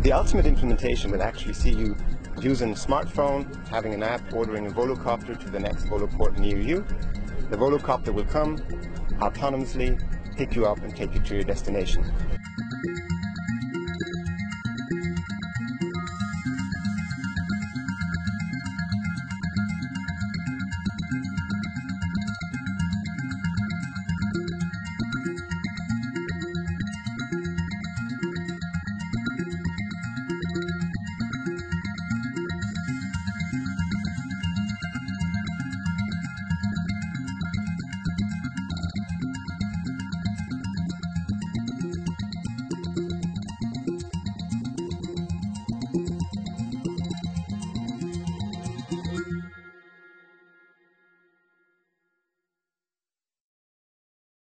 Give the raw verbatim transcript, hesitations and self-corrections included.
The ultimate implementation will actually see you using a smartphone, having an app, ordering a Volocopter to the next Voloport near you. The Volocopter will come autonomously, pick you up and take you to your destination.